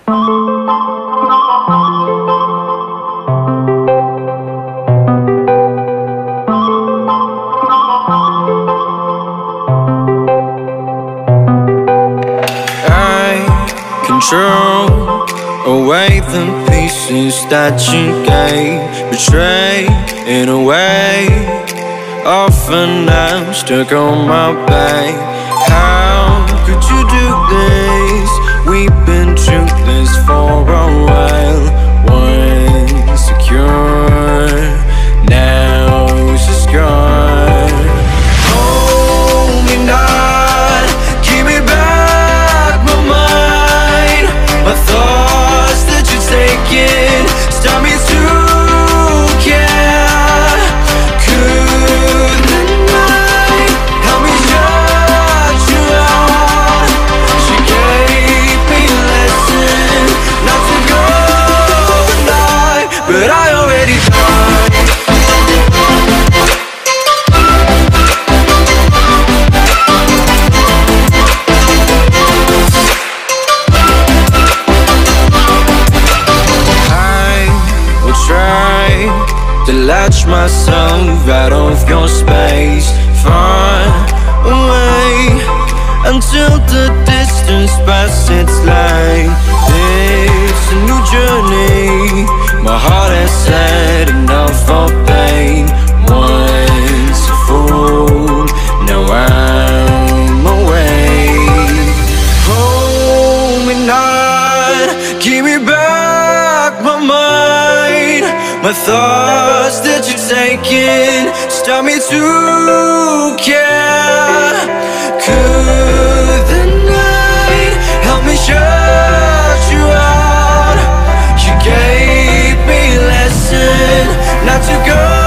Control away the pieces that you gave, betray in a way. Often I'm stuck on my back. How could you do this? We've been through this for a while. Once secure, now it's just gone. Hold me not, give me back my mind. My thoughts that you're taking stop me to care. Could the night help me shut you out? She gave me a lesson not to go and die, but I already died. To latch myself out of your space, far away, until the distance passes its line. It's a new journey, my heart has had enough of pain. Once a fool, now I'm away. Hold me not, give me back my mind. My thoughts that you're taking stop me to care. Could the night help me shut you out? You gave me a lesson not to go